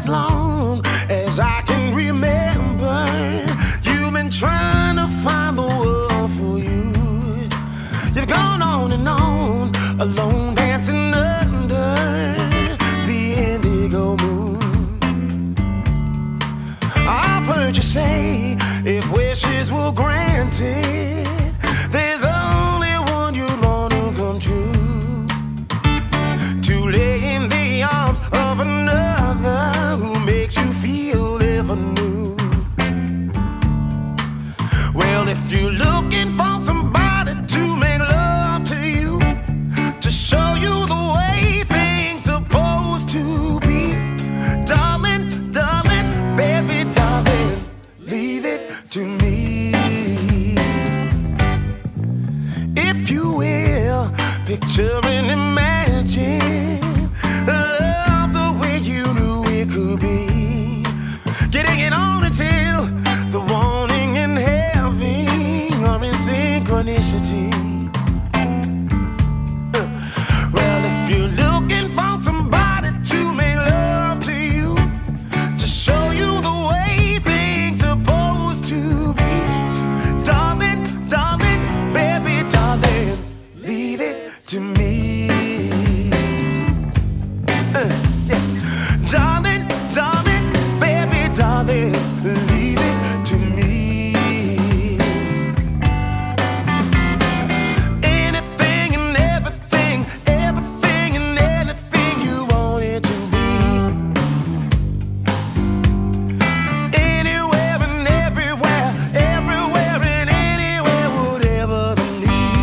as long as I can remember, you've been trying to find the world for you. You've gone on and on, alone dancing under the indigo moon. I've heard you say if wishes were granted, there's only one you'd want to come true. To lay in the arms of another who makes you feel ever new. Well, if you're looking for somebody to make love to you, to show you the way things supposed to be, darling, darling, baby, darling, leave it to me. If you will, picture and imagine love the way you knew it could be. Getting it on until the wanting and having are in synchronicity. Well, if you're looking for somebody to make love to you, to show you the way things supposed to be, darling, darling, baby, darling, leave it to me. Yeah. Darling, darling, baby, darling, leave it to me. Anything and everything, everything and anything you want it to be. Anywhere and everywhere, everywhere and anywhere, whatever the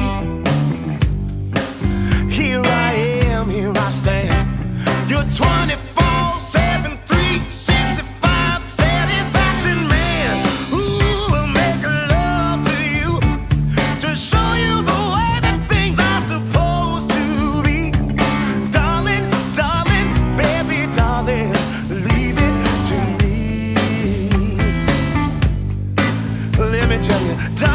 need. Here I am, here I stand. You're 24/7, 365 satisfaction man who will make love to you, to show you the way that things are supposed to be. Darling, darling, baby, darling, leave it to me. Let me tell you,